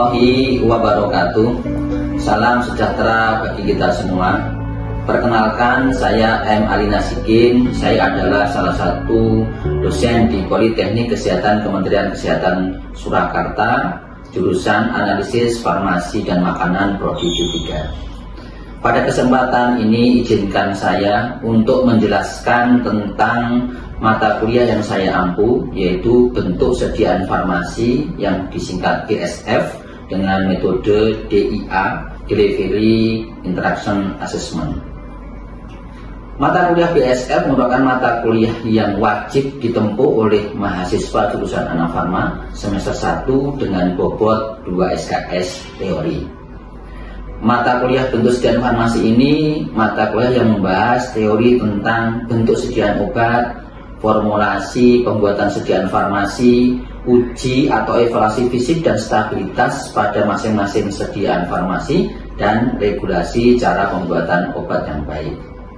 warahmatullahi wabarakatuh. Salam sejahtera bagi kita semua. Perkenalkan, saya M. Ali Nasikin. Saya adalah salah satu dosen di Politeknik Kesehatan Kementerian Kesehatan Surakarta, jurusan Analisis Farmasi dan Makanan Prodi 3. Pada kesempatan ini izinkan saya untuk menjelaskan tentang mata kuliah yang saya ampu, yaitu bentuk sediaan farmasi yang disingkat DSF dengan metode DIA, Delivery Interaction Assessment. Mata kuliah DSF merupakan mata kuliah yang wajib ditempuh oleh mahasiswa jurusan Anafarma semester 1 dengan bobot 2 SKS teori. Mata kuliah bentuk sediaan farmasi ini mata kuliah yang membahas teori tentang bentuk sediaan obat, formulasi, pembuatan sediaan farmasi, uji atau evaluasi fisik dan stabilitas pada masing-masing sediaan farmasi, dan regulasi cara pembuatan obat yang baik.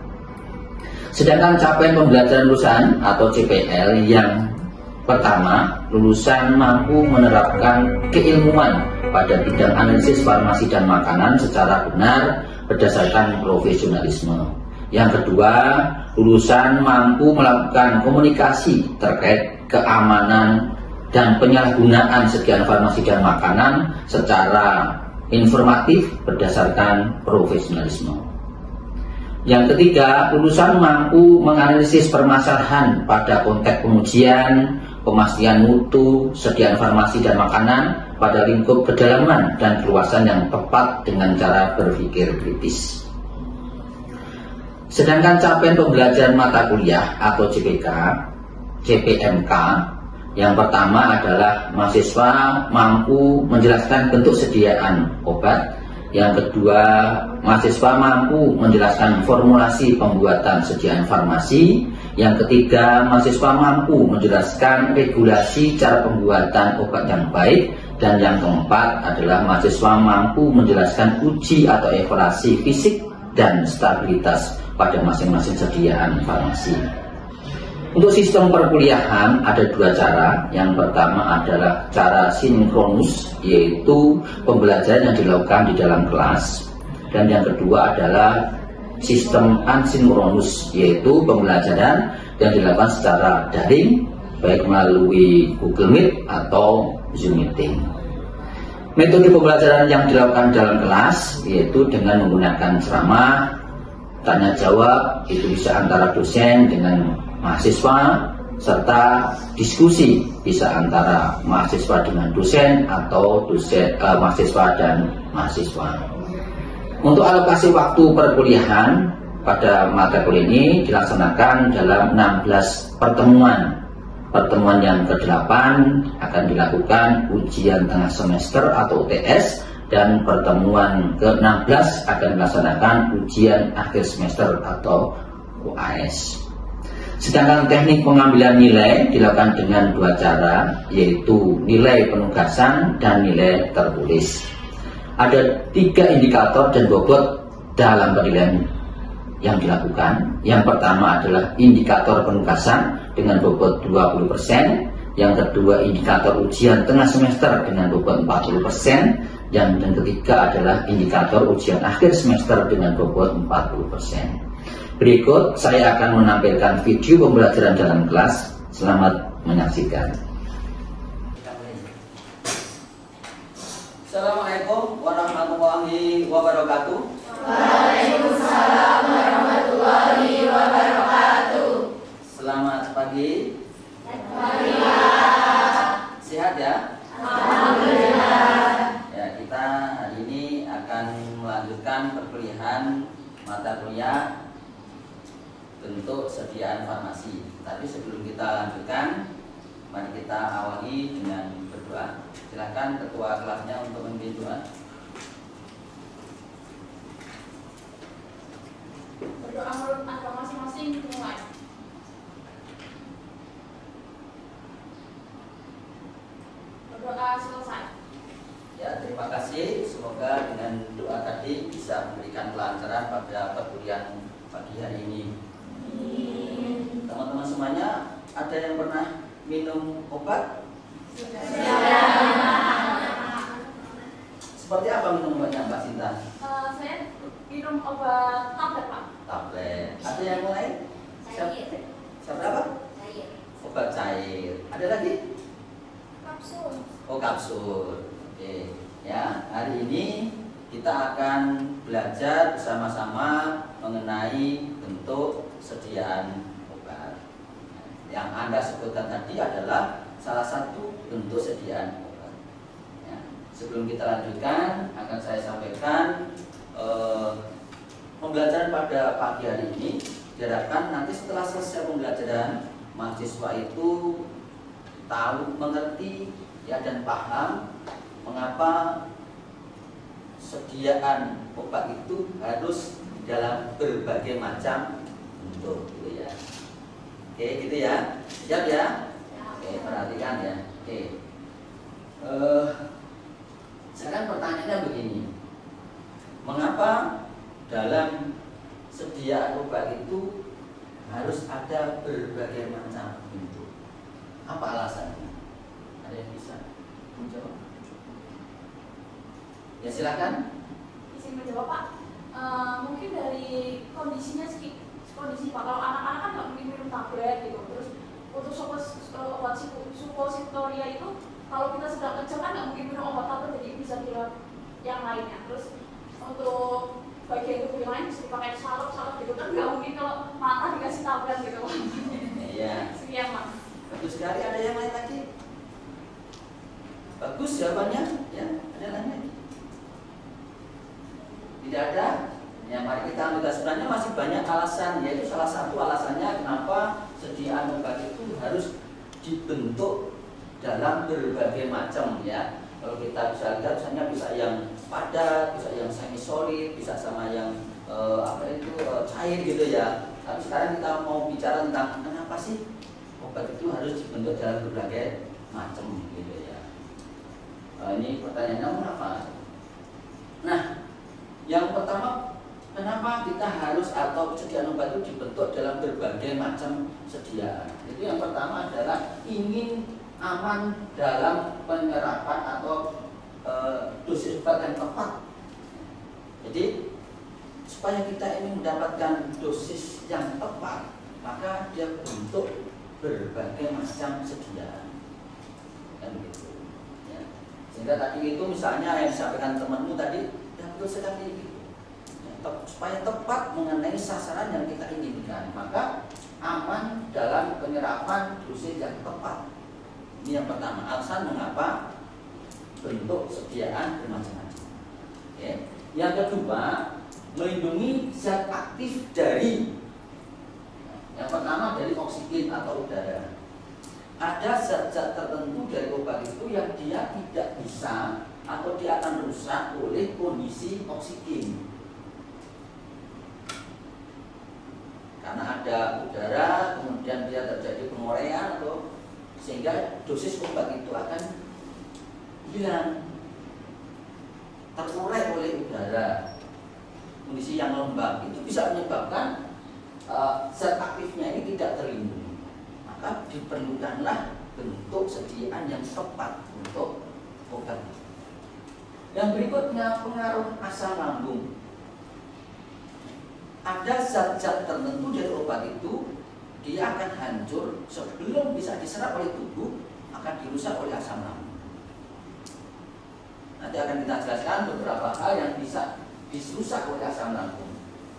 Sedangkan capaian pembelajaran lulusan atau CPL yang pertama, lulusan mampu menerapkan keilmuan pada bidang analisis farmasi dan makanan secara benar berdasarkan profesionalisme. Yang kedua, lulusan mampu melakukan komunikasi terkait keamanan dan penyalahgunaan sediaan farmasi dan makanan secara informatif berdasarkan profesionalisme. Yang ketiga, lulusan mampu menganalisis permasalahan pada konteks pengujian, pemastian mutu, sediaan farmasi dan makanan pada lingkup kedalaman dan keluasan yang tepat dengan cara berpikir kritis. Sedangkan capaian pembelajaran mata kuliah atau CPMK yang pertama adalah mahasiswa mampu menjelaskan bentuk sediaan obat. Yang kedua, mahasiswa mampu menjelaskan formulasi pembuatan sediaan farmasi. Yang ketiga, mahasiswa mampu menjelaskan regulasi cara pembuatan obat yang baik. Dan yang keempat adalah mahasiswa mampu menjelaskan uji atau evaluasi fisik dan stabilitas pada masing-masing sediaan farmasi. Untuk sistem perkuliahan ada dua cara. Yang pertama adalah cara sinkronus, yaitu pembelajaran yang dilakukan di dalam kelas. Dan yang kedua adalah sistem asinkronus, yaitu pembelajaran yang dilakukan secara daring, baik melalui Google Meet atau Zoom Meeting. Metode pembelajaran yang dilakukan dalam kelas yaitu dengan menggunakan ceramah, tanya jawab, itu bisa antara dosen dengan mahasiswa, serta diskusi bisa antara mahasiswa dengan dosen atau mahasiswa dan mahasiswa. Untuk alokasi waktu perkuliahan pada mata kuliah ini dilaksanakan dalam 16 pertemuan. Pertemuan yang ke-8 akan dilakukan ujian tengah semester atau UTS, dan pertemuan ke-16 akan dilaksanakan ujian akhir semester atau UAS. Sedangkan teknik pengambilan nilai dilakukan dengan dua cara, yaitu nilai penugasan dan nilai tertulis. Ada 3 indikator dan bobot dalam penilaian yang dilakukan. Yang pertama adalah indikator penugasan dengan bobot 20%, yang kedua indikator ujian tengah semester dengan bobot 40%, dan ketiga adalah indikator ujian akhir semester dengan bobot 40%. Berikut saya akan menampilkan video pembelajaran dalam kelas. Selamat menyaksikan. Assalamualaikum warahmatullahi wabarakatuh. Waalaikumsalam warahmatullahi wabarakatuh. Selamat pagi. Sehat ya? Alhamdulillah. Ya, kita hari ini akan melanjutkan perkuliahan mata kuliah bentuk sediaan farmasi. Tapi sebelum kita lanjutkan, mari kita awali dengan berdoa. Silakan ketua kelasnya untuk memimpin doa. Berdoa menurut agama masing-masing dimulai. Berdoa selesai. Ya, terima kasih. Semoga dengan doa tadi bisa memberikan kelancaran pada perkuliahan pagi hari ini. Teman-teman semuanya, ada yang pernah minum obat? Sudah. Silakan. Saya minum obat tablet, Pak. Tablet. Ada yang lain? Cair. Siapa apa? Cair. Obat cair. Ada lagi? Kapsul. Oh, kapsul. Oke. Ya, hari ini kita akan belajar bersama-sama mengenai bentuk sediaan obat. Yang Anda sebutkan tadi adalah salah satu bentuk sediaan obat. Ya. Sebelum kita lanjutkan, akan saya sampaikan pembelajaran pada pagi hari ini diharapkan nanti setelah selesai pembelajaran, mahasiswa itu tahu, mengerti, ya, dan paham mengapa sediaan obat itu harus dalam berbagai macam bentuk, gitu ya. Oke, gitu ya. Siap ya? Oke, perhatikan ya. Oke. Sekarang pertanyaannya begini. Mengapa dalam sediaan obat itu harus ada berbagai macam bentuk? Apa alasannya? Ada yang bisa menjawab? Ya, silakan. Izin menjawab, Pak. Mungkin dari kondisi Pak. Kalau anak-anak kan nggak mungkin minum tablet gitu. Terus untuk obat suppositoria itu kalau kita sedang kecil kan nggak mungkin minum obat tablet, jadi bisa pilih yang lainnya. Terus untuk bagian tubuh yang lain bisa dipakai salep gitu kan, nggak mungkin kalau mata dikasih tablet gitu. Iya. Sekian, Pak. Bagus sekali. Ada yang lain lagi? Bagus jawabannya. Ya, ada yang lain lagi? Tidak ada. Ya, mari kita ambil. Sebenarnya masih banyak alasan, yaitu salah satu alasannya kenapa sediaan obat itu harus dibentuk dalam berbagai macam, ya. Kalau kita bisa lihat, misalnya bisa yang padat, bisa yang semi solid, bisa sama yang cair gitu ya. Tapi sekarang kita mau bicara tentang kenapa sih obat itu harus dibentuk dalam berbagai macam gitu ya. Ini pertanyaannya mengapa? Nah, yang pertama, kenapa kita harus atau sediaan obat itu dibentuk dalam berbagai macam sediaan? Itu yang pertama adalah ingin aman dalam penyerapan atau dosis obat yang tepat. Jadi supaya kita ini mendapatkan dosis yang tepat, maka dia bentuk berbagai macam sediaan, kan begitu. Ya. Sehingga tadi itu misalnya yang disampaikan temanmu tadi, ya betul sekali gitu. Supaya tepat mengenai sasaran yang kita inginkan, maka aman dalam penyerapan dosis yang tepat. Ini yang pertama, alasan mengapa bentuk sediaan bermacam-macam. Oke. Yang kedua, melindungi zat aktif dari, yang pertama dari oksigen atau udara. Ada zat-zat tertentu dari obat itu yang dia tidak bisa atau dia akan rusak oleh kondisi oksigen. Karena ada udara, kemudian dia terjadi pengoraian atau sehingga dosis obat itu akan hilang, terurai oleh udara. Kondisi yang lembab itu bisa menyebabkan zat aktifnya ini tidak terlindungi. Maka diperlukanlah bentuk sediaan yang tepat untuk obat. Yang berikutnya, pengaruh asam lambung. Ada zat-zat tertentu dari obat itu dia akan hancur sebelum bisa diserap oleh tubuh, akan dirusak oleh asam lambung. Nanti akan kita jelaskan beberapa hal yang bisa dirusak oleh asam lambung.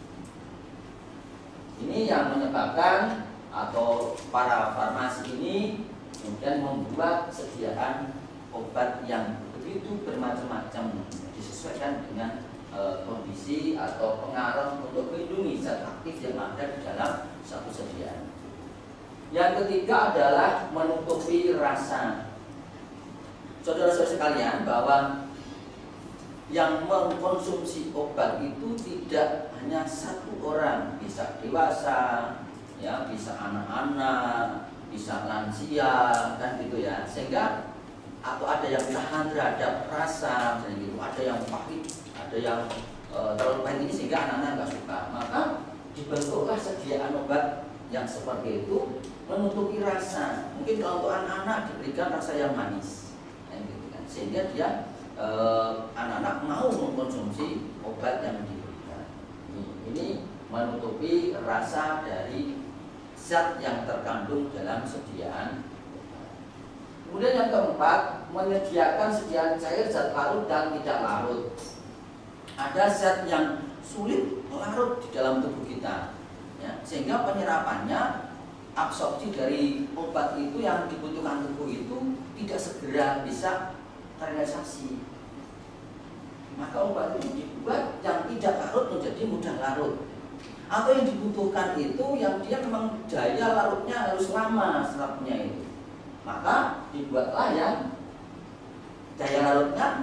Ini yang menyebabkan atau para farmasi ini kemudian membuat sediaan obat yang begitu bermacam-macam, disesuaikan dengan kondisi atau pengaruh untuk melindungi zat aktif yang ada di dalam satu sediaan. Yang ketiga adalah menutupi rasa. Saudara-saudara sekalian, bahwa yang mengkonsumsi obat itu tidak hanya satu orang, bisa dewasa, ya, bisa anak-anak, bisa lansia, kan gitu ya. Sehingga atau ada yang tahan terhadap rasa, misalnya gitu, ada yang pahit, ada yang terlalu pahit ini sehingga anak-anak nggak suka. Maka dibentuklah sediaan obat yang seperti itu menutupi rasa. Mungkin kalau untuk anak-anak diberikan rasa yang manis, kan gitu kan, sehingga dia anak-anak mau mengkonsumsi obat yang diberikan. Ini menutupi rasa dari zat yang terkandung dalam sediaan obat. Kemudian yang keempat, menyediakan sediaan cair zat larut dan tidak larut. Ada zat yang sulit larut di dalam tubuh kita, ya, sehingga penyerapannya, absorpsi dari obat itu yang dibutuhkan tubuh itu tidak segera bisa terrealisasi. Maka obat itu dibuat yang tidak larut menjadi mudah larut. Atau yang dibutuhkan itu yang dia memang daya larutnya harus lama serapnya itu. Maka dibuatlah yang daya larutnya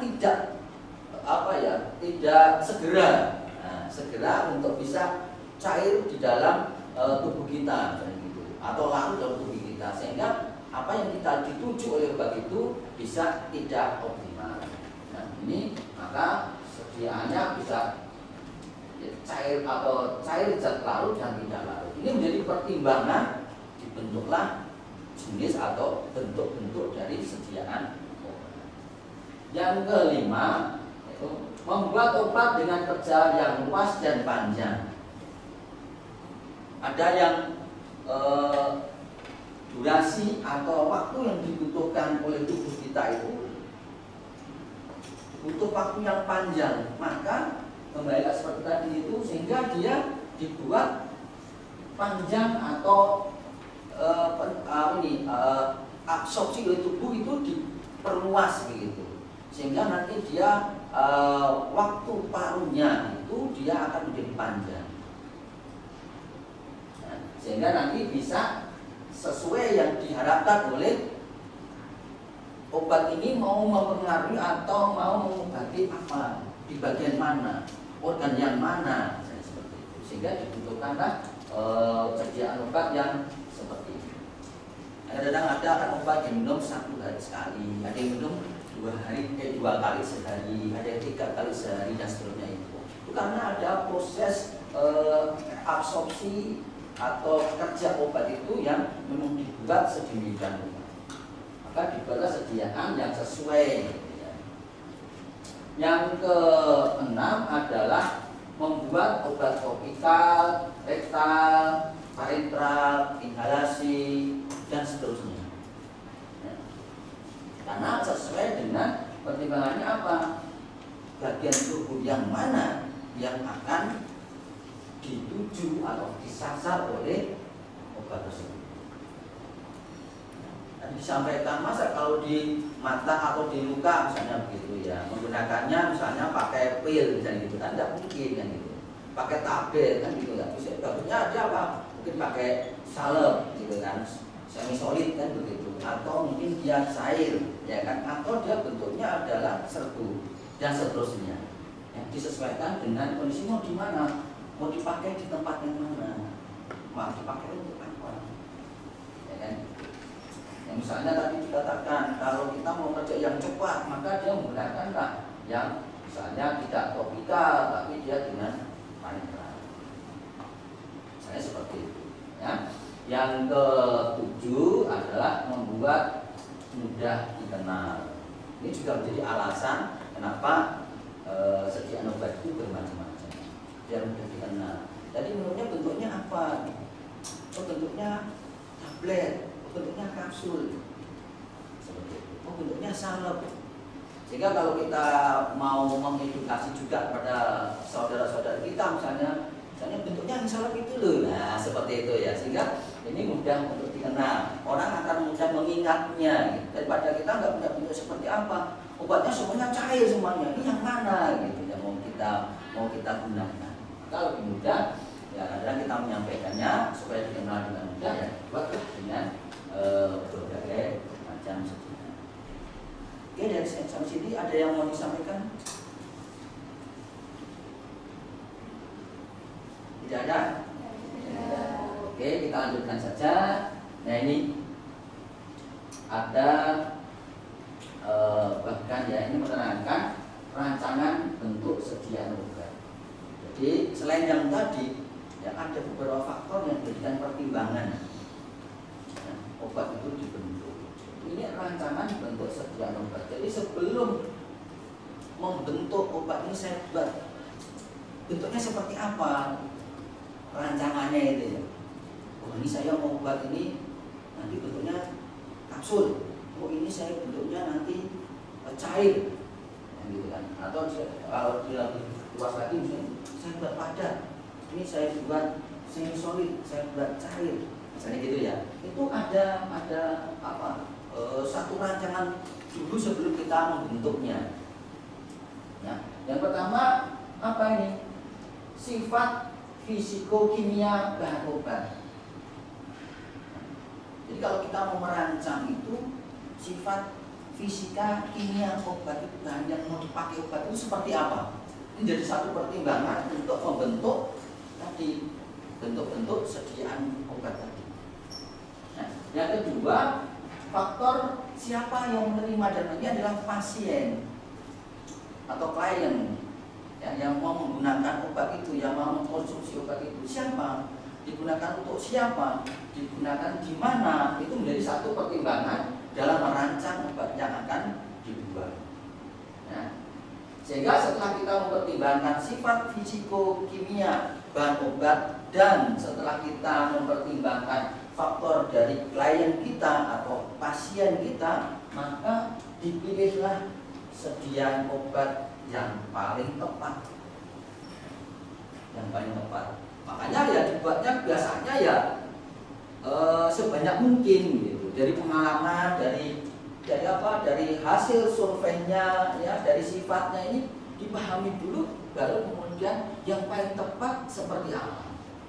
tidak segera, segera untuk bisa cair di dalam tubuh kita, gitu, atau larut dalam tubuh kita, sehingga apa yang kita dituju oleh obat itu bisa tidak optimal. Nah, ini maka sediaannya bisa cair atau cair zat larut dan tidak larut. Ini menjadi pertimbangan dibentuklah jenis atau bentuk-bentuk dari sediaan obat. Yang kelima, membuat obat dengan kerja yang luas dan panjang. Ada yang durasi atau waktu yang dibutuhkan oleh tubuh kita itu butuh waktu yang panjang, maka kembali seperti tadi itu, sehingga dia dibuat panjang atau absorpsi oleh tubuh itu diperluas begitu, sehingga nanti dia waktu parunya itu dia akan menjadi panjang, nah, sehingga nanti bisa sesuai yang diharapkan oleh obat ini, mau mempengaruhi atau mau mengobati apa, di bagian mana, organ yang mana, seperti itu. Sehingga dibutuhkanlah sediaan obat yang seperti ini. Kadang-kadang ada kan obat yang minum 1 hari sekali, ada yang minum 2 kali sehari, ada yang 3 kali sehari, dan seterusnya itu. Karena ada proses absorpsi atau kerja obat itu yang memang dibuat sedemikian rupa. Maka dibuatlah sediaan yang sesuai. Yang keenam adalah membuat obat topikal, rektal, parenteral, inhalasi, dan seterusnya. Karena sesuai dengan pertimbangannya apa? Bagian tubuh yang mana yang akan dituju atau disasar oleh obat tersebut. Disampaikan, masa kalau di mata atau di luka misalnya begitu ya, menggunakannya misalnya pakai pil misalnya gitu kan, tidak mungkin kan gitu, pakai tablet kan gitu ya, bisa bagusnya ada apa, mungkin pakai salep gitu kan, semi solid kan begitu, atau mungkin dia cair ya kan, atau dia bentuknya adalah serbu dan seterusnya, yang disesuaikan dengan kondisi mau di mana, mau dipakai di tempat yang mana, mau dipakai untuk apa, ya kan. Yang misalnya tadi dikatakan kalau kita mau kerja yang cepat, maka dia menggunakan yang misalnya tidak topikal tapi dia dengan parenteral. Saya seperti itu. Ya. Yang ketujuh adalah membuat mudah dikenal. Ini juga menjadi alasan kenapa sediaan obat itu bermacam-macam, biar mudah dikenal. Tadi menurutnya bentuknya apa? Bentuknya tablet, bentuknya kapsul, seperti itu. Bentuknya salep. Sehingga kalau kita mau mengedukasi juga pada saudara-saudara kita, misalnya bentuknya yang salep itu loh, nah seperti itu ya. Sehingga ini mudah untuk dikenal. Orang akan mudah mengingatnya. Gitu. Daripada kita nggak punya bentuk seperti apa, obatnya semuanya cair semuanya. Ini yang mana gitu yang mau kita gunakan. Kalau lebih mudah, ya kadang kita menyampaikannya supaya dikenal dengan mudah ya, buatlah dengan berbagai macam sediaan. Oke, dari sampai sini ada yang mau disampaikan? Tidak ada? Oke, kita lanjutkan saja. Nah ini ada bahkan ya ini menerangkan rancangan bentuk sediaan obat. Jadi selain yang tadi, ya ada beberapa faktor yang dijadikan pertimbangan. Obat itu dibentuk. Ini rancangan bentuk sediaan obat. Jadi sebelum membentuk obat ini saya buat bentuknya seperti apa, rancangannya itu ya. Oh ini saya mau buat ini nanti bentuknya kapsul, oh ini saya bentuknya nanti cair, gitu kan. Atau kalau lebih luas lagi misalnya saya buat padat, ini saya buat semi solid, saya buat cair, misalnya gitu ya. Itu ada apa? Satu rancangan dulu sebelum kita membentuknya. Nah, yang pertama apa ini? Sifat fisiko-kimia bahan obat. Jadi kalau kita mau merancang itu sifat fisika kimia obat itu, bahan yang mau dipakai obat itu seperti apa? Ini jadi satu pertimbangan untuk membentuk tadi bentuk-bentuk sediaan obat tadi. Nah, yang kedua, faktor siapa yang menerima dan ini adalah pasien atau klien yang mau menggunakan obat itu, yang mau mengkonsumsi obat itu. Siapa? Digunakan untuk siapa? Digunakan di mana? Itu menjadi satu pertimbangan dalam merancang obat yang akan dibuat. Nah, sehingga setelah kita mempertimbangkan sifat fisiko-kimia bahan obat dan setelah kita mempertimbangkan faktor dari klien kita atau pasien kita, maka dipilihlah sediaan obat yang paling tepat. Yang paling tepat. Makanya ya dibuatnya biasanya ya sebanyak mungkin gitu. Dari pengalaman, dari hasil surveinya, ya, dari sifatnya ini dipahami dulu, baru kemudian yang paling tepat seperti apa.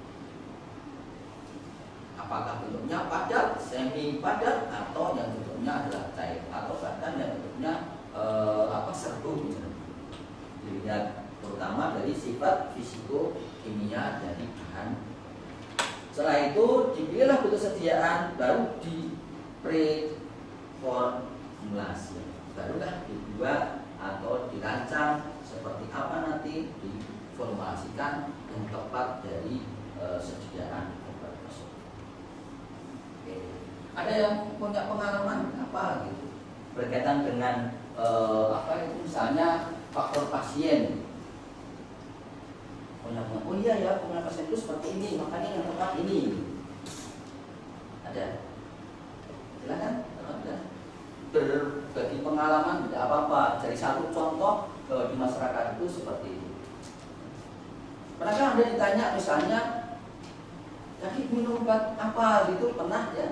Apakah bentuknya padat, semi padat, atau yang bentuknya adalah cair, atau bahkan yang bentuknya serbu misalnya. Dilihat terutama dari sifat fisiko kimia dari bahan. Setelah itu dipilihlah bentuk sediaan, baru di preformulasi, barulah dibuat atau dirancang seperti apa nanti diformulasikan yang tepat dari sediaan obat tersebut. Oke. Ada yang punya pengalaman apa gitu berkaitan dengan misalnya faktor pasien. Oh iya ya, pengalaman pasien itu seperti ini, makanya yang tepat ini. Ada? Silakan. Berbagi pengalaman tidak apa-apa. Dari satu contoh di masyarakat itu seperti itu. Pernahkah Anda ditanya misalnya, tadi minum obat apa gitu, pernah ya?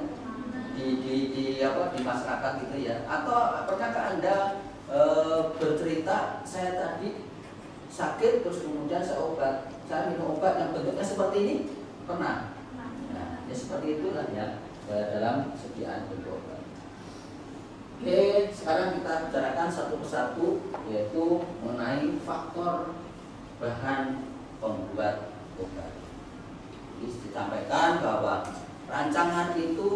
Di masyarakat gitu ya. Atau pernahkah Anda bercerita, saya tadi sakit terus kemudian saya minum obat yang bentuknya seperti ini? Pernah? Nah, ya seperti itulah ya dalam sediaan bentuk obat. Oke, sekarang kita bicarakan satu persatu, yaitu mengenai faktor bahan pembuat obat. Jadi disampaikan bahwa rancangan itu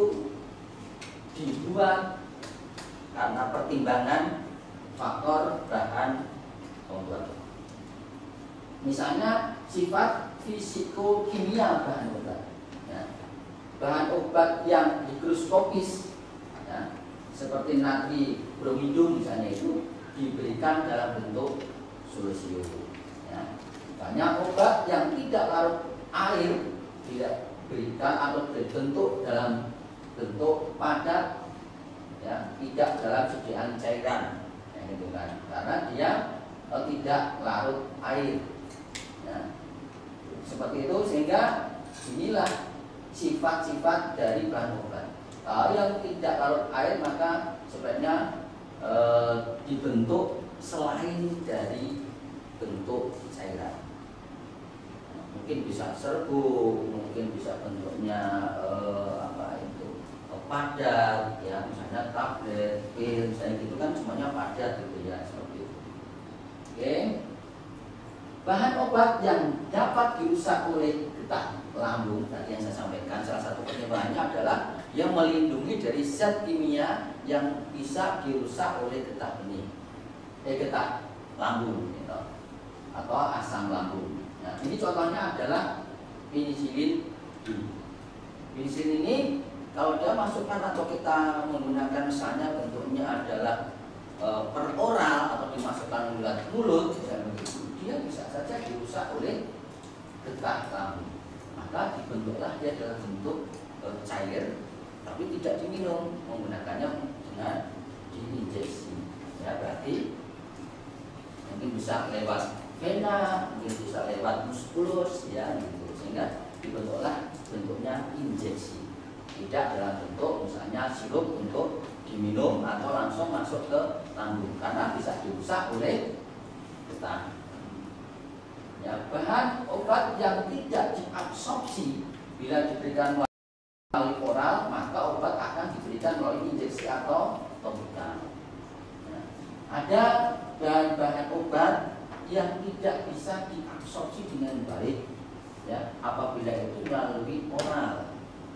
dibuat karena pertimbangan faktor bahan pembuat obat. Misalnya sifat fisiko-kimia bahan obat, ya. Bahan obat yang mikroskopis, ya, seperti natri bromidum misalnya, itu diberikan dalam bentuk solusium, ya. Banyak obat yang tidak larut air tidak berikan atau dibentuk dalam bentuk padat, ya, tidak dalam sediaan cairan, ya, gitu kan, karena dia tidak larut air. Ya, seperti itu, sehingga inilah sifat-sifat dari bahan obat. Kalau yang tidak larut air maka sebaiknya dibentuk selain dari bentuk cairan. Mungkin bisa serbu, mungkin bisa bentuknya padat, ya, misalnya tablet, pil, misalnya gitu kan, semuanya padat gitu ya, seperti itu. Oke. Bahan obat yang dapat dirusak oleh getah lambung tadi yang saya sampaikan, salah satu pertimbangannya adalah yang melindungi dari zat kimia yang bisa dirusak oleh getah benih, getah lambung, gitu, atau asam lambung. Nah, ini contohnya adalah penisilin B. Penisilin ini kalau dia masukkan atau kita menggunakan misalnya bentuknya adalah per oral atau dimasukkan melalui mulut, dia bisa saja dirusak oleh getah lambung. Maka dibentuklah dia dalam bentuk cair, tapi tidak diminum, menggunakannya dengan diinjeksi. Ya, berarti mungkin bisa lewat vena, mungkin bisa lewat muskulus, ya, gitu. Sehingga dibentuklah bentuknya injeksi, tidak dalam bentuk misalnya sirup untuk diminum atau langsung masuk ke lambung, karena bisa dirusak oleh getah. Ya, bahan obat yang tidak diabsorpsi bila diberikan melalui oral, maka obat akan diberikan melalui injeksi atau topikal. Ya, ada bahan-bahan obat yang tidak bisa diabsorpsi dengan baik, ya, apabila itu melalui oral.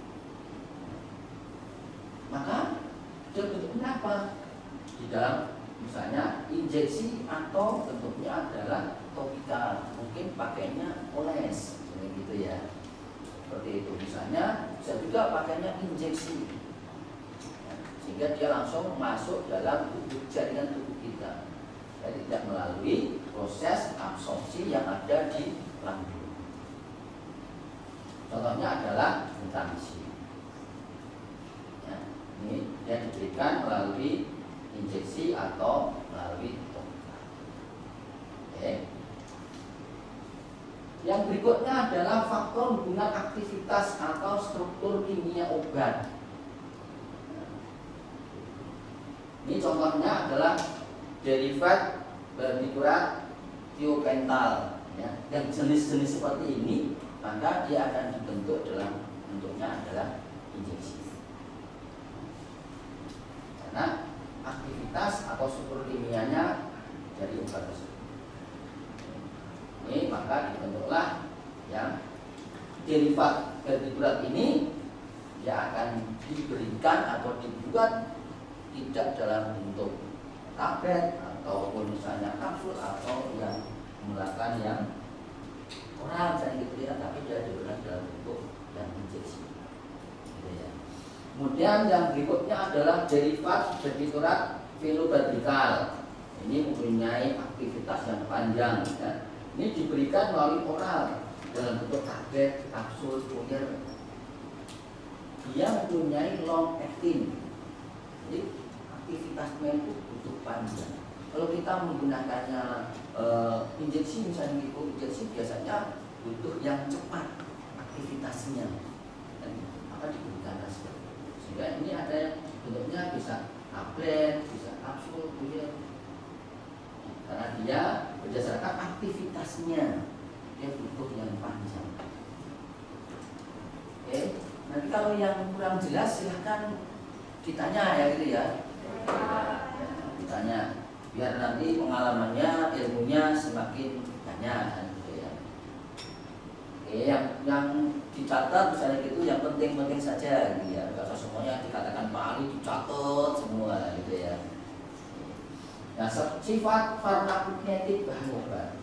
Maka dia bentuknya apa? Di dalam misalnya injeksi atau bentuknya adalah topikal, mungkin pakainya oles, gitu ya. Seperti itu, misalnya bisa juga pakainya injeksi, ya, sehingga dia langsung masuk dalam tubuh, jaringan tubuh kita, jadi tidak melalui proses absorpsi yang ada di lambung. Contohnya adalah vitamin C. Ya, ini dia diberikan melalui injeksi atau melalui topikal. Oke. Yang berikutnya adalah faktor hubungan aktivitas atau struktur kimia obat. Ini contohnya adalah derivat barbiturat tiopental, ya. Yang jenis-jenis seperti ini, maka dia akan dibentuk dalam bentuknya adalah injeksi. Karena aktivitas atau struktur kimianya dari obat tersebut. Ini maka dibentuklah yang derivat barbiturat ini, dia akan diberikan atau dibuat tidak dalam bentuk tablet ataupun misalnya kapsul atau yang menggunakan yang oral misalnya gitu ya, tapi dia diberikan dalam bentuk yang injeksi. Gitu ya. Kemudian yang berikutnya adalah derivat barbiturat fenobarbital. Ini mempunyai aktivitas yang panjang, ya. Ini diberikan melalui oral dalam bentuk tablet, kapsul, puyer. Dia mempunyai long acting. Jadi aktivitasnya itu butuh panjang. Kalau kita menggunakannya injeksi misalnya gitu, injeksi biasanya butuh yang cepat aktivitasnya. Dan maka diberikan seperti itu. Sehingga ini ada bentuknya bisa tablet, bisa kapsul, puyer. Karena dia berdasarkan aktivitasnya, dia butuh yang panjang. Oke, nanti kalau yang kurang jelas silahkan ditanya ya gitu ya. Ditanya, biar nanti pengalamannya, ilmunya semakin banyak gitu ya. Oke, yang dicatat misalnya gitu, yang penting-penting saja gitu ya. Kalau semuanya dikatakan Pak Ali dicatat semua gitu ya. Nah, sifat farmakokinetik bahan obat.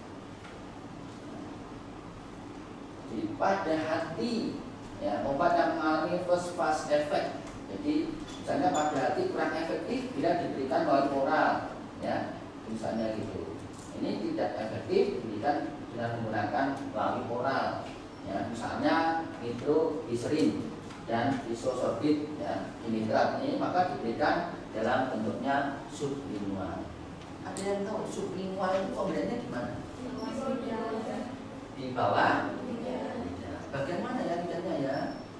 Jadi pada hati, ya, obat yang mengalami first fast effect. Jadi misalnya pada hati kurang efektif bila diberikan melalui oral, ya, misalnya gitu. Ini tidak efektif diberikan dengan menggunakan melalui oral, ya, misalnya nitroglycerin dan isosorbit, ya, inhidrat ini maka diberikan dalam bentuknya sublingual. Ada yang tahu sublingual itu obatnya di mana? Di bawah. Bagian mana ya lidahnya ya?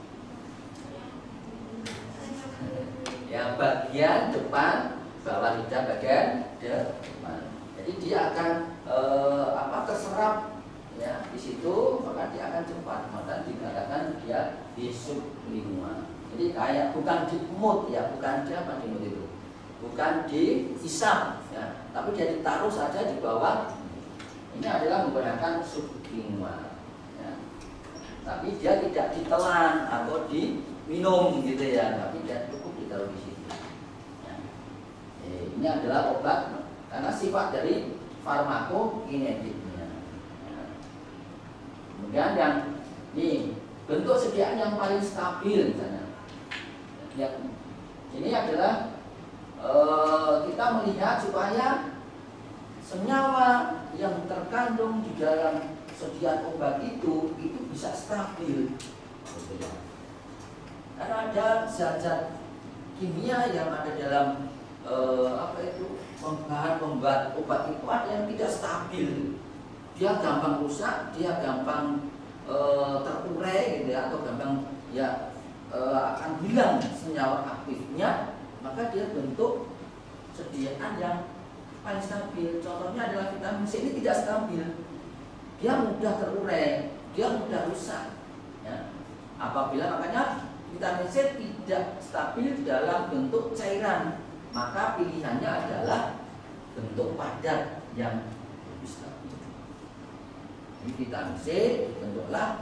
Ya, bagian depan bawah lidah bagian depan. Jadi dia akan terserap, ya, di situ, maka dia akan cepat. Maka dikatakan dia di sublingual. Jadi kayak bukan di mulut ya, bukan di apa di mulut itu, bukan dihisap, ya, tapi dia ditaruh saja di bawah. Ini adalah menggunakan sublingual, ya. Tapi dia tidak ditelan atau diminum gitu ya, tapi dia cukup ditaruh di situ. Ya. Ini adalah obat karena sifat dari farmakokinetiknya. Ya. Kemudian yang ini bentuk sediaan yang paling stabil misalnya. Yang ini adalah kita melihat supaya senyawa yang terkandung di dalam sediaan obat itu bisa stabil. Karena ada zat-zat kimia yang ada dalam bahan pembuat obat itu ada yang tidak stabil. Dia gampang rusak, dia gampang terurai gitu ya, atau gampang akan hilang senyawa aktifnya, maka dia bentuk sediaan yang paling stabil. Contohnya adalah vitamin C ini tidak stabil, dia mudah terurai, dia mudah rusak ya. Apabila makanya vitamin C tidak stabil dalam bentuk cairan, maka pilihannya adalah bentuk padat yang lebih stabil. Jadi vitamin C bentuklah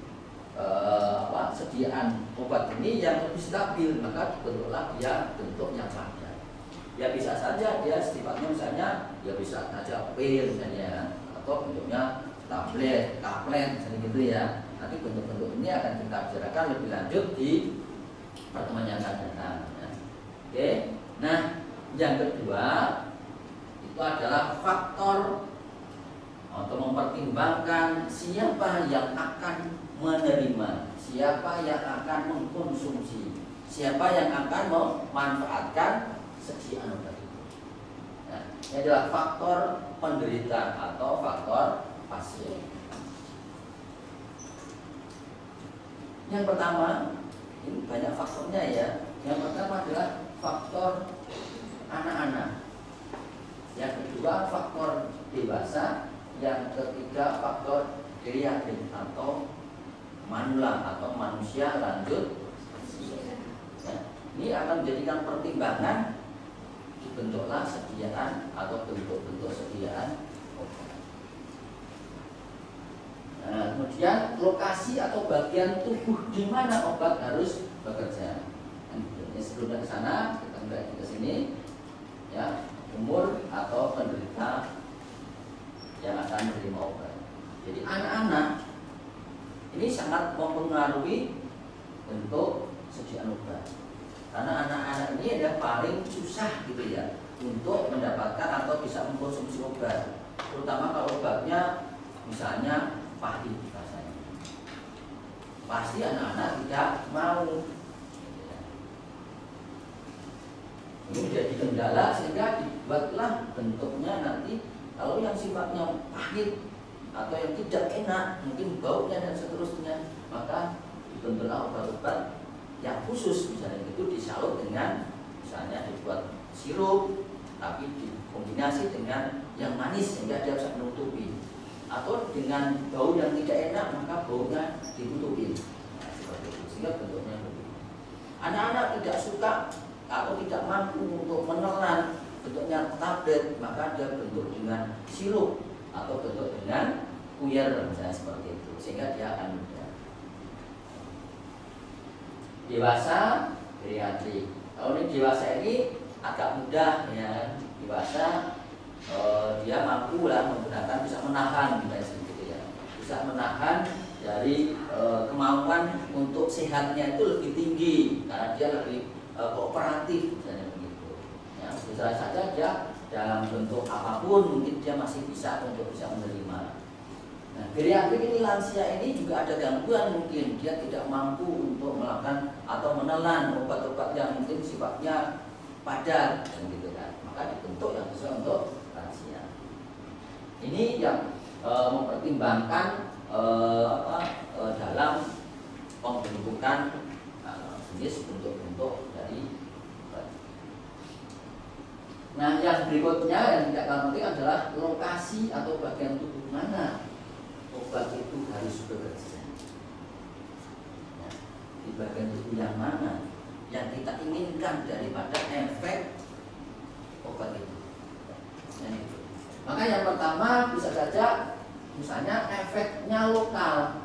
sediaan obat ini yang lebih stabil, maka dibentuklah dia bentuk yang padat. Ya bisa saja dia sifatnya misalnya ya bisa saja pil misalnya, atau bentuknya tablet, kaplet misalnya gitu ya. Nanti bentuk-bentuk ini akan kita bicarakan lebih lanjut di pertemuan yang akan datang ya. Oke. Nah, yang kedua itu adalah faktor untuk mempertimbangkan siapa yang akan menerima, siapa yang akan mengkonsumsi, siapa yang akan memanfaatkan sediaan obat itu. Nah, ini adalah faktor penderita atau faktor pasien. Yang pertama, ini banyak faktornya ya. Yang pertama adalah faktor anak-anak. Yang kedua faktor dewasa. Yang ketiga faktor geriatrik atau manula atau manusia lanjut ya. Ini akan menjadikan pertimbangan dibentuklah sediaan atau bentuk-bentuk sediaan obat. Nah, kemudian lokasi atau bagian tubuh di mana obat harus bekerja. Ini sebelum ke sana kita kembali ke sini ya, umur atau penderita yang akan menerima obat. Jadi anak-anak ini sangat mempengaruhi bentuk sediaan obat. Karena anak-anak ini adalah paling susah gitu ya untuk mendapatkan atau bisa mengkonsumsi obat. Terutama kalau obatnya misalnya pahit rasanya. Pasti anak-anak tidak mau. Ini menjadi kendala sehingga dibuatlah bentuknya nanti kalau yang sifatnya pahit atau yang tidak enak, mungkin baunya dan seterusnya, maka dibentuklah obat-obat yang khusus, misalnya itu disalut dengan misalnya dibuat sirup tapi dikombinasi dengan yang manis sehingga dia bisa menutupi, atau dengan bau yang tidak enak maka baunya ditutupi. Nah, seperti itu sehingga bentuknya begitu. Anak-anak tidak suka atau tidak mampu untuk menelan bentuknya tablet, maka dia bentuk dengan sirup atau bentuk dengan puyer misalnya seperti itu, sehingga dia akan mudah. Dewasa, geriatrik. Kalau ini dewasa ini agak mudah ya, dewasa dia mampu lah menggunakan, bisa menahan misalnya seperti ya, bisa menahan dari kemampuan untuk sehatnya itu lebih tinggi karena dia lebih kooperatif misalnya begitu. Ya, bisa saja dia dalam bentuk apapun mungkin dia masih bisa untuk bisa menerima. Nah, geriatrik ini lansia ini juga ada gangguan, mungkin dia tidak mampu untuk melakukan atau menelan obat-obat yang mungkin sifatnya padat dan gitu kan. Maka dibentuk yang sesuai untuk lansia. Ini yang mempertimbangkan dalam pembentukan jenis bentuk-bentuk dari obat. Nah, yang berikutnya yang tidak kalah penting adalah lokasi atau bagian tubuh mana obat itu harus bekerja. Ya, di bagian tubuh yang mana yang kita inginkan daripada efek obat itu. Ya, itu. Maka yang pertama bisa saja misalnya efeknya lokal.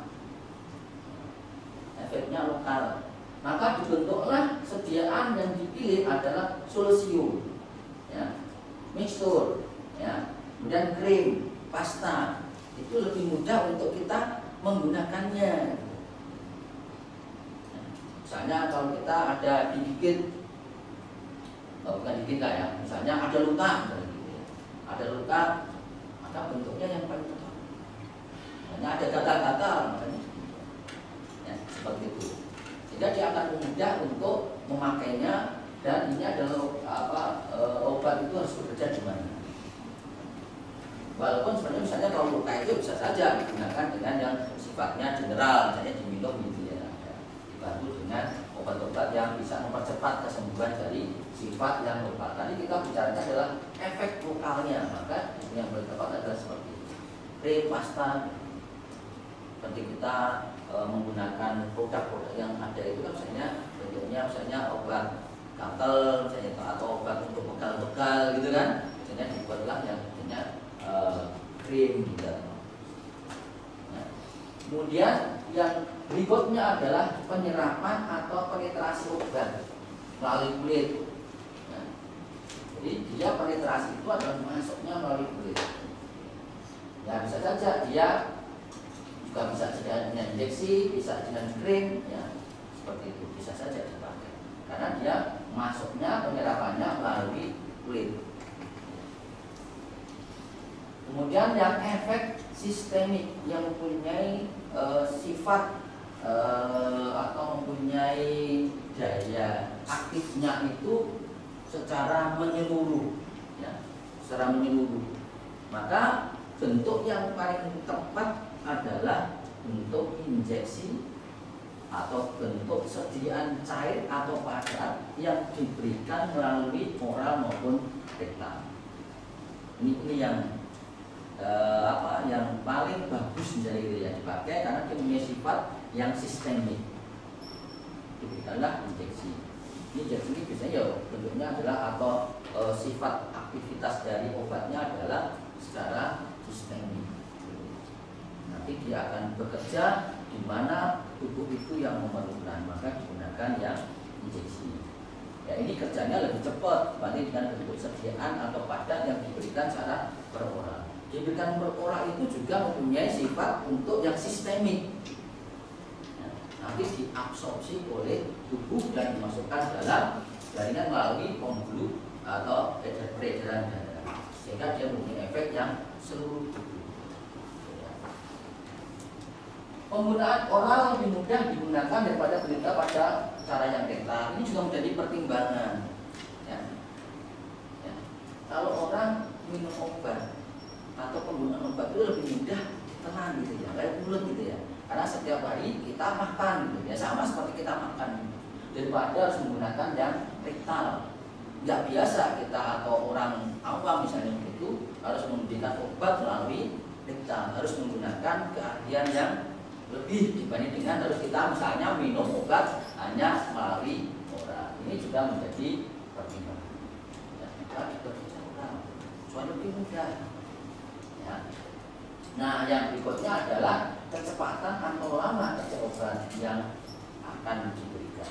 Efeknya lokal. Maka dibentuklah sediaan yang dipilih adalah solusium, ya, mixtur, ya, kemudian krim, pasta. Itu lebih mudah untuk kita menggunakannya. Misalnya kalau kita ada digigit bukan di kita ya, misalnya ada luka, misalnya gitu ya. Ada luka, maka bentuknya yang paling tepat. Misalnya ada gatal-gatal, misalnya, ya, seperti itu. Sehingga dia akan mudah untuk memakainya, dan ini adalah obat itu harus bekerja di mana. Walaupun sebenarnya misalnya kalau luka itu bisa saja digunakan dengan yang sifatnya general, misalnya diminum gitu ya, dibantu dengan obat-obat yang bisa mempercepat kesembuhan dari sifat yang luka. Tadi kita bicaranya adalah efek lokalnya, maka yang paling tepat adalah seperti itu. Krim, pasta, seperti kita menggunakan produk-produk yang ada itu kan misalnya bentuknya misalnya obat gatal misalnya, atau obat untuk bekal-bekal gitu kan, misalnya dibuatlah yang misalnya krim gitu. Nah, kemudian yang berikutnya adalah penyerapan atau penetrasi obat melalui kulit. Nah, jadi dia penetrasi itu adalah masuknya melalui kulit. Ya bisa saja dia juga bisa dengan injeksi, bisa dengan krim, ya seperti itu bisa saja dipakai. Karena dia masuknya penyerapannya melalui kulit. Kemudian yang efek sistemik yang mempunyai sifat atau mempunyai daya aktifnya itu secara menyeluruh, ya, secara menyeluruh. Maka bentuk yang paling tepat adalah bentuk injeksi atau bentuk sediaan cair atau padat yang diberikan melalui oral maupun rektal. Ini yang yang paling bagus misalnya gitu ya dipakai karena dia punya sifat yang sistemik. Diberikanlah injeksi. Injeksi ini biasanya ya bentuknya adalah atau sifat aktivitas dari obatnya adalah secara sistemik. Nanti dia akan bekerja di mana tubuh itu yang memerlukan, maka digunakan yang injeksi. Ya ini kerjanya lebih cepat dibanding dengan bentuk sediaan atau padat yang diberikan secara per oral. Diberikan per oral itu juga mempunyai sifat untuk yang sistemik. Ya, nanti diabsorpsi oleh tubuh dan dimasukkan dalam jaringan melalui pembuluh atau peredaran darah, sehingga dia mempunyai efek yang seluruh tubuh. Penggunaan oral lebih mudah digunakan daripada berita pada cara yang rektal. Ini juga menjadi pertimbangan. Ya. Ya. Kalau orang minum obat atau penggunaan obat itu lebih mudah ditelan gitu ya, kayak mulut gitu ya. Karena setiap hari kita makan gitu ya, sama seperti kita makan gitu. Daripada harus menggunakan yang rektal. Nggak biasa kita atau orang awam misalnya begitu harus memberikan obat melalui rektal, harus menggunakan keahlian yang lebih dibanding dengan harus kita misalnya minum obat hanya melalui oral. Ini juga menjadi pertimbangan. Ya, kita bekerja oral, soalnya lebih mudah. Ya. Nah, yang berikutnya adalah kecepatan atau lama kerja obat yang akan diberikan.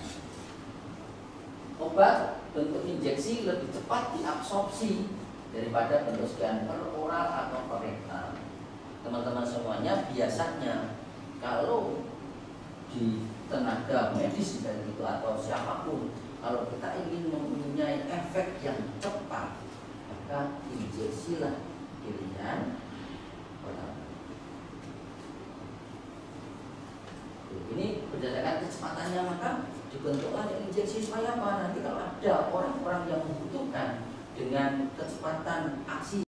Obat bentuk injeksi lebih cepat diabsorpsi daripada bentuk sekian per oral atau per rektal. Teman-teman semuanya biasanya kalau di tenaga medis dan itu atau siapapun, kalau kita ingin mempunyai efek yang cepat, maka injeksilah pilihan pertama. Ini berdasarkan kecepatannya maka dibentuklah injeksi supaya apa? Nanti kalau ada orang-orang yang membutuhkan dengan kecepatan aksi